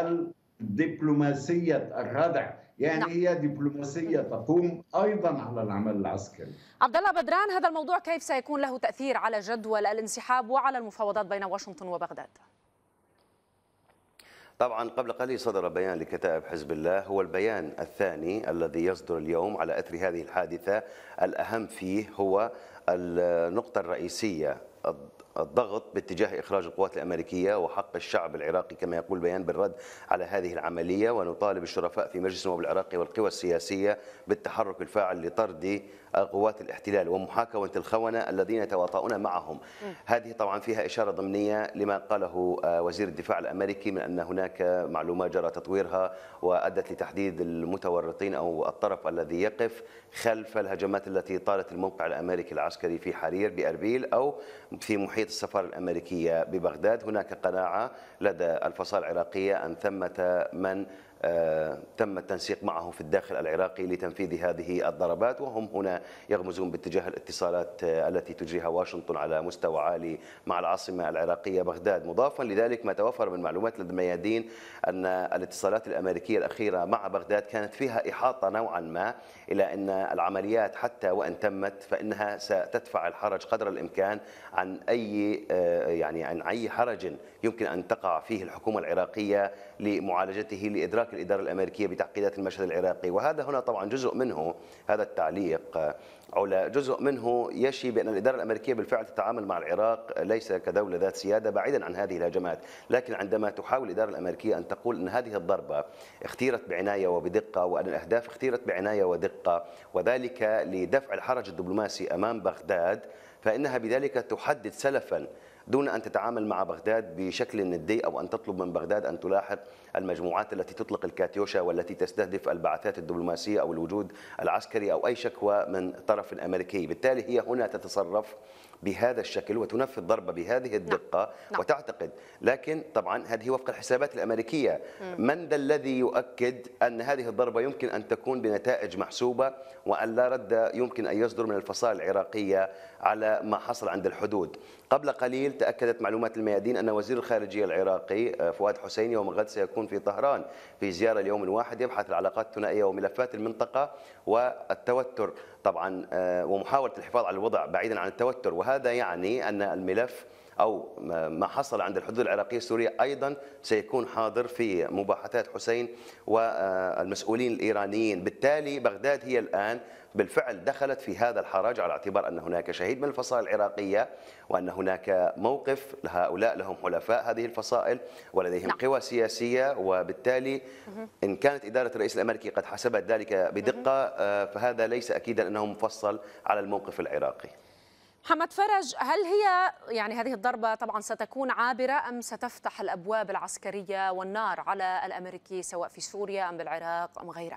الدبلوماسية الردع، يعني هي دبلوماسية تقوم أيضا على العمل العسكري. عبد الله بدران، هذا الموضوع كيف سيكون له تأثير على جدول الانسحاب وعلى المفاوضات بين واشنطن وبغداد؟ طبعا قبل قليل صدر بيان لكتائب حزب الله، هو البيان الثاني الذي يصدر اليوم على أثر هذه الحادثة. الأهم فيه هو النقطة الرئيسية، الضغط باتجاه إخراج القوات الأمريكية وحق الشعب العراقي كما يقول البيان بالرد على هذه العملية، ونطالب الشرفاء في مجلس النواب العراقي والقوى السياسية بالتحرك الفاعل لطرد قوات الاحتلال ومحاكمة الخونة الذين يتواطؤون معهم. هذه طبعا فيها إشارة ضمنية لما قاله وزير الدفاع الأمريكي من أن هناك معلومات جرى تطويرها وأدت لتحديد المتورطين أو الطرف الذي يقف خلف الهجمات التي طالت الموقع الأمريكي العسكري في حرير بأربيل أو في محيط السفارة الأمريكية ببغداد. هناك قناعة لدى الفصائل العراقية أن ثمة من تم التنسيق معهم في الداخل العراقي لتنفيذ هذه الضربات، وهم هنا يغمزون باتجاه الاتصالات التي تجريها واشنطن على مستوى عالي مع العاصمة العراقية بغداد. مضافا لذلك ما توفر من معلومات لدى الميادين أن الاتصالات الأمريكية الأخيرة مع بغداد كانت فيها إحاطة نوعا ما إلى أن العمليات حتى وإن تمت فإنها ستدفع الحرج قدر الإمكان عن أي حرج يمكن أن تقع فيه الحكومة العراقية لمعالجته لإدراك الإدارة الأمريكية بتعقيدات المشهد العراقي. وهذا هنا طبعا جزء منه، هذا التعليق علا، جزء منه يشي بأن الإدارة الأمريكية بالفعل تتعامل مع العراق ليس كدولة ذات سيادة بعيدا عن هذه الهجمات، لكن عندما تحاول الإدارة الأمريكية أن تقول أن هذه الضربة اختيرت بعناية وبدقة وأن الأهداف اختيرت بعناية ودقة وذلك لدفع الحرج الدبلوماسي أمام بغداد، فإنها بذلك تحدد سلفا دون أن تتعامل مع بغداد بشكل ندي أو أن تطلب من بغداد أن تلاحق المجموعات التي تطلق الكاتيوشا والتي تستهدف البعثات الدبلوماسية أو الوجود العسكري أو أي شكوى من طرف أمريكي. بالتالي هي هنا تتصرف بهذا الشكل وتنفذ ضربة بهذه الدقة وتعتقد، لكن طبعا هذه وفق الحسابات الأمريكية. من ذا الذي يؤكد أن هذه الضربة يمكن أن تكون بنتائج محسوبة وأن لا رد يمكن أن يصدر من الفصائل العراقية على ما حصل عند الحدود؟ قبل قليل تأكدت معلومات الميادين أن وزير الخارجية العراقي فؤاد حسين يوم غد سيكون في طهران في زيارة ليوم واحد يبحث العلاقات الثنائية وملفات المنطقة والتوتر طبعا ومحاولة الحفاظ على الوضع بعيدا عن التوتر. وهذا يعني أن الملف أو ما حصل عند الحدود العراقية السورية أيضا سيكون حاضر في مباحثات حسين والمسؤولين الإيرانيين. بالتالي بغداد هي الآن بالفعل دخلت في هذا الحرج على اعتبار أن هناك شهيد من الفصائل العراقية وأن هناك موقف لهؤلاء لهم حلفاء هذه الفصائل ولديهم قوى سياسية، وبالتالي إن كانت إدارة الرئيس الأمريكي قد حسبت ذلك بدقة فهذا ليس أكيدا أنه مفصل على الموقف العراقي. محمد فرج، هل هي هذه الضربة طبعا ستكون عابرة أم ستفتح الأبواب العسكرية والنار على الأمريكي سواء في سوريا أم بالعراق أم غيرها؟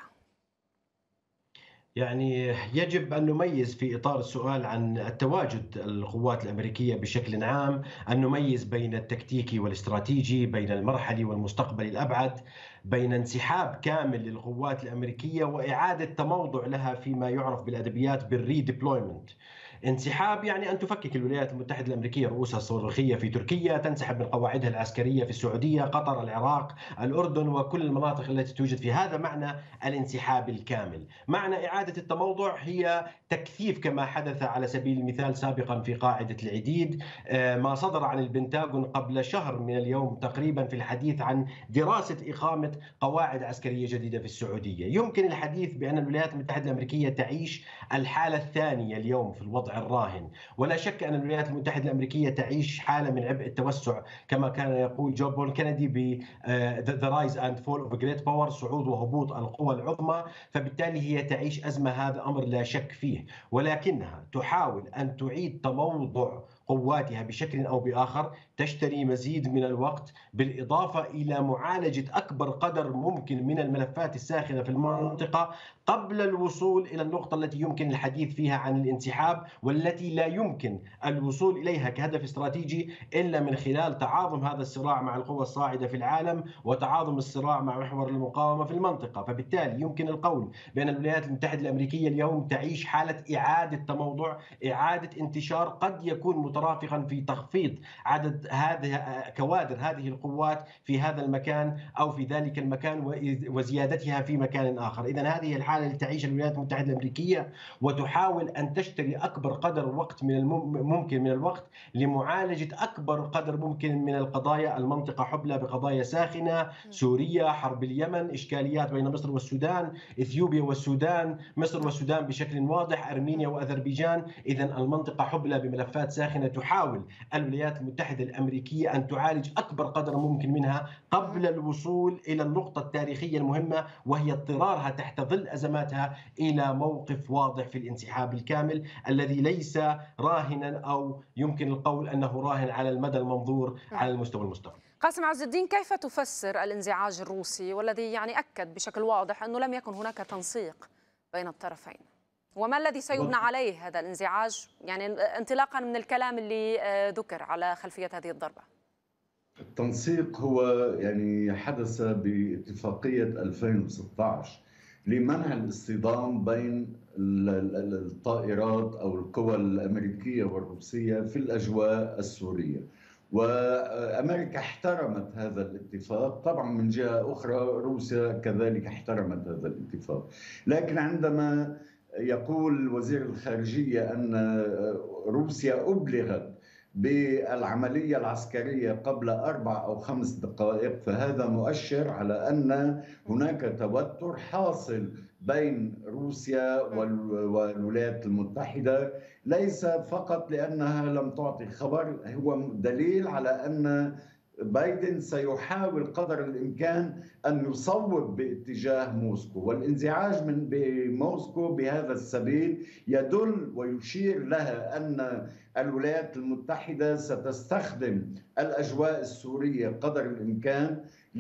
يجب أن نميز في إطار السؤال عن التواجد القوات الأمريكية بشكل عام، أن نميز بين التكتيكي والاستراتيجي، بين المرحلي والمستقبلي الأبعد، بين انسحاب كامل للقوات الأمريكية وإعادة تموضع لها فيما يعرف بالأدبيات بالريديبلويمنت. انسحاب أن تفكك الولايات المتحدة الأمريكية رؤوسها الصاروخية في تركيا، تنسحب من قواعدها العسكرية في السعودية، قطر، العراق، الأردن وكل المناطق التي توجد في هذا معنى الانسحاب الكامل. معنى إعادة التموضع هي تكثيف كما حدث على سبيل المثال سابقا في قاعدة العديد، ما صدر عن البنتاغون قبل شهر من اليوم تقريبا في الحديث عن دراسة إقامة قواعد عسكرية جديدة في السعودية. يمكن الحديث بأن الولايات المتحدة الأمريكية تعيش الحالة الثانية اليوم في الوضع الراهن، ولا شك أن الولايات المتحدة الأمريكية تعيش حالة من عبء التوسع كما كان يقول جون بول كينيدي ب The Rise and Fall of a Great Power، صعود وهبوط القوى العظمى. فبالتالي هي تعيش أزمة، هذا أمر لا شك فيه، ولكنها تحاول أن تعيد تموضع قواتها بشكل أو بآخر، تشتري مزيد من الوقت بالإضافة إلى معالجة أكبر قدر ممكن من الملفات الساخنة في المنطقة قبل الوصول إلى النقطة التي يمكن الحديث فيها عن الانسحاب، والتي لا يمكن الوصول إليها كهدف استراتيجي إلا من خلال تعاظم هذا الصراع مع القوى الصاعدة في العالم وتعاظم الصراع مع محور المقاومة في المنطقة. فبالتالي يمكن القول بأن الولايات المتحدة الأمريكية اليوم تعيش حالة إعادة تموضع، إعادة انتشار قد يكون مترافقا في تخفيض عدد كوادر هذه القوات في هذا المكان أو في ذلك المكان وزيادتها في مكان آخر. إذن هذه الحالة التي تعيشها الولايات المتحدة الأمريكية، وتحاول أن تشتري أكبر قدر وقت من ممكن من الوقت لمعالجة أكبر قدر ممكن من القضايا. المنطقة حبلى بقضايا ساخنة، سوريا، حرب اليمن، إشكاليات بين مصر والسودان، إثيوبيا والسودان، مصر والسودان بشكل واضح، أرمينيا وأذربيجان. إذن المنطقة حبلى بملفات ساخنة تحاول الولايات المتحدة الأمريكية أن تعالج أكبر قدر ممكن منها قبل الوصول إلى النقطة التاريخية المهمة، وهي اضطرارها تحت ظل أزماتها إلى موقف واضح في الانسحاب الكامل الذي ليس راهنا أو يمكن القول أنه راهن على المدى المنظور على المستوى المستقبلي. قاسم عز الدين، كيف تفسر الانزعاج الروسي والذي أكد بشكل واضح أنه لم يكن هناك تنسيق بين الطرفين؟ وما الذي سيبنى عليه هذا الانزعاج انطلاقا من الكلام اللي ذكر على خلفية هذه الضربة؟ التنسيق هو يعني حدث باتفاقية 2016 لمنع الاصطدام بين الطائرات أو القوى الأمريكية والروسية في الأجواء السورية، وأمريكا احترمت هذا الاتفاق. طبعا من جهة أخرى روسيا كذلك احترمت هذا الاتفاق، لكن عندما يقول وزير الخارجية أن روسيا أبلغت بالعملية العسكرية قبل 4 أو 5 دقائق، فهذا مؤشر على أن هناك توتر حاصل بين روسيا والولايات المتحدة، ليس فقط لأنها لم تعطي خبر، هو دليل على أن بايدن سيحاول قدر الإمكان أن يصوب باتجاه موسكو، والانزعاج من موسكو بهذا السبيل يدل ويشير لها أن الولايات المتحدة ستستخدم الأجواء السورية قدر الإمكان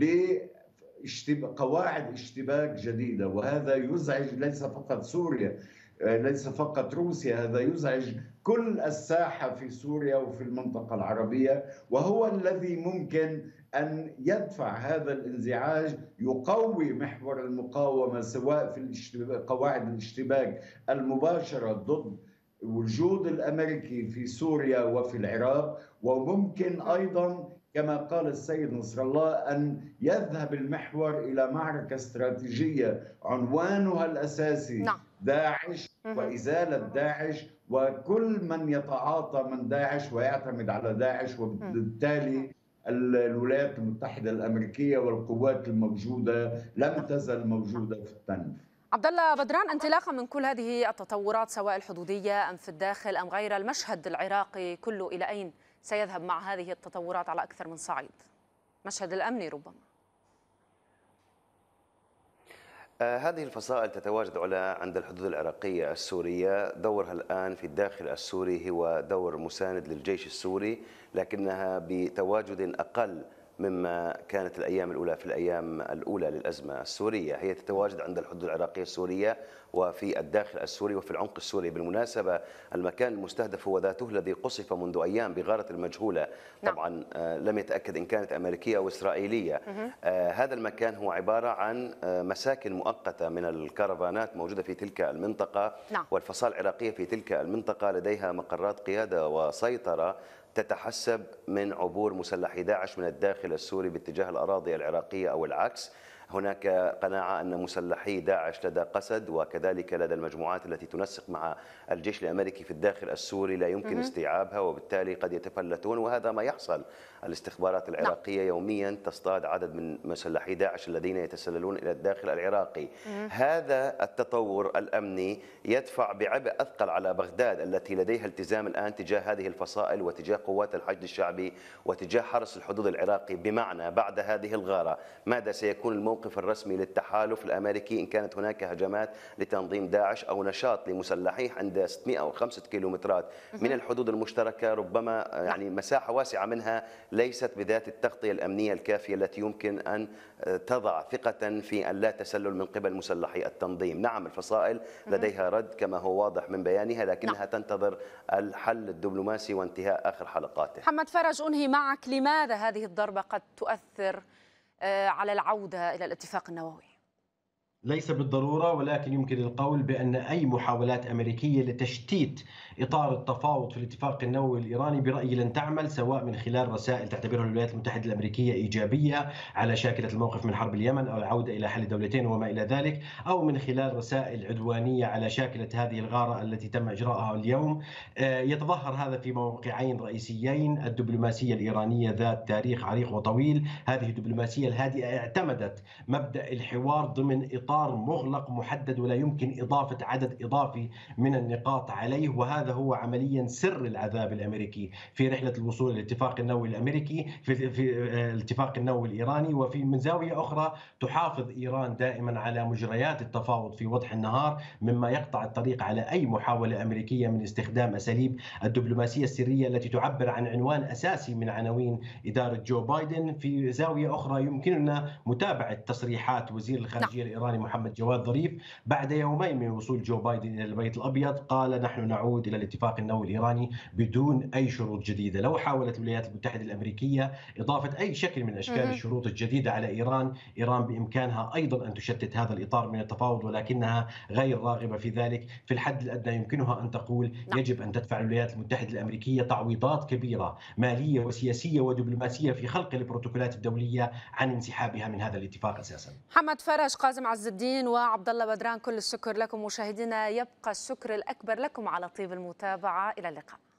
لقواعد اشتباك جديدة، وهذا يزعج ليس فقط سوريا، ليس فقط روسيا، هذا يزعج كل الساحة في سوريا وفي المنطقة العربية، وهو الذي ممكن أن يدفع هذا الانزعاج، يقوي محور المقاومة سواء في قواعد الاشتباك المباشرة ضد وجود الأمريكي في سوريا وفي العراق، وممكن أيضا كما قال السيد نصر الله أن يذهب المحور إلى معركة استراتيجية عنوانها الأساسي داعش وإزالة داعش وكل من يتعاطى من داعش ويعتمد على داعش، وبالتالي الولايات المتحدة الأمريكية والقوات الموجودة لم تزل موجودة في التنف. عبد الله بدران، انطلاقا من كل هذه التطورات سواء الحدودية أم في الداخل أم غير، المشهد العراقي كله إلى أين سيذهب مع هذه التطورات على أكثر من صعيد؟ مشهد الأمني ربما. هذه الفصائل تتواجد عند الحدود العراقية السورية. دورها الآن في الداخل السوري هو دور مساند للجيش السوري، لكنها بتواجد أقل مما كانت الأيام الأولى في الأيام الأولى للأزمة السورية. هي تتواجد عند الحدود العراقية السورية وفي الداخل السوري وفي العمق السوري. بالمناسبة المكان المستهدف هو ذاته الذي قصف منذ أيام بغارة المجهولة، طبعا لم يتأكد إن كانت أمريكية أو إسرائيلية. هذا المكان هو عبارة عن مساكن مؤقتة من الكرفانات موجودة في تلك المنطقة، والفصائل العراقية في تلك المنطقة لديها مقرات قيادة وسيطرة تتحسب من عبور مسلحي داعش من الداخل السوري باتجاه الأراضي العراقية أو العكس. هناك قناعة أن مسلحي داعش لدى قسد وكذلك لدى المجموعات التي تنسق مع الجيش الأمريكي في الداخل السوري لا يمكن استيعابها، وبالتالي قد يتفلتون، وهذا ما يحصل. الاستخبارات العراقية يوميا تصطاد عدد من مسلحي داعش الذين يتسللون إلى الداخل العراقي. هذا التطور الأمني يدفع بعبء أثقل على بغداد التي لديها التزام الآن تجاه هذه الفصائل وتجاه قوات الحشد الشعبي وتجاه حرس الحدود العراقي. بمعنى بعد هذه الغارة ماذا سيكون الموقف الرسمي للتحالف الأمريكي إن كانت هناك هجمات لتنظيم داعش أو نشاط لمسلحيه عند 600 أو 5 كيلومترات من الحدود المشتركة؟ ربما يعني مساحة واسعة منها ليست بذات التغطية الأمنية الكافية التي يمكن أن تضع ثقة في أن لا تسلل من قبل مسلحي التنظيم. نعم الفصائل لديها رد كما هو واضح من بيانها، لكنها تنتظر الحل الدبلوماسي وانتهاء آخر حلقاته. محمد فرج، أنهي معك، لماذا هذه الضربة قد تؤثر على العودة إلى الاتفاق النووي؟ ليس بالضرورة، ولكن يمكن القول بأن أي محاولات أمريكية لتشتيت إطار التفاوض في الاتفاق النووي الإيراني برأيي لن تعمل، سواء من خلال رسائل تعتبرها الولايات المتحدة الأمريكية إيجابية على شاكلة الموقف من حرب اليمن أو العودة إلى حل دولتين وما إلى ذلك، أو من خلال رسائل عدوانية على شاكلة هذه الغارة التي تم إجراءها اليوم. يتظاهر هذا في موقعين رئيسيين: الدبلوماسية الإيرانية ذات تاريخ عريق وطويل، هذه الدبلوماسية الهادئة اعتمدت مبدأ الحوار ضمن إطار مغلق محدد ولا يمكن إضافة عدد إضافي من النقاط عليه، وهذا هو عمليا سر العذاب الأمريكي في رحلة الوصول للاتفاق النووي الأمريكي في الاتفاق النووي الإيراني. وفي من زاوية أخرى تحافظ إيران دائما على مجريات التفاوض في وضح النهار، مما يقطع الطريق على أي محاولة أمريكية من استخدام أساليب الدبلوماسية السرية التي تعبر عن عنوان أساسي من عناوين إدارة جو بايدن. في زاوية أخرى يمكننا متابعة تصريحات وزير الخارجية الإيراني محمد جواد ظريف بعد يومين من وصول جو بايدن إلى البيت الأبيض قال نحن نعود إلى الاتفاق النووي الإيراني بدون أي شروط جديدة. لو حاولت الولايات المتحدة الأمريكية إضافة أي شكل من أشكال الشروط الجديدة على إيران بإمكانها أيضا أن تشتت هذا الإطار من التفاوض، ولكنها غير راغبة في ذلك. في الحد الأدنى يمكنها أن تقول يجب أن تدفع الولايات المتحدة الأمريكية تعويضات كبيرة مالية وسياسية ودبلوماسية في خلق البروتوكولات الدولية عن انسحابها من هذا الاتفاق أساسا. محمد فرج، قاسم عز الدين وعبد الله بدران، كل الشكر لكم. مشاهدينا يبقى الشكر الأكبر لكم على طيب المتابعة. إلى اللقاء.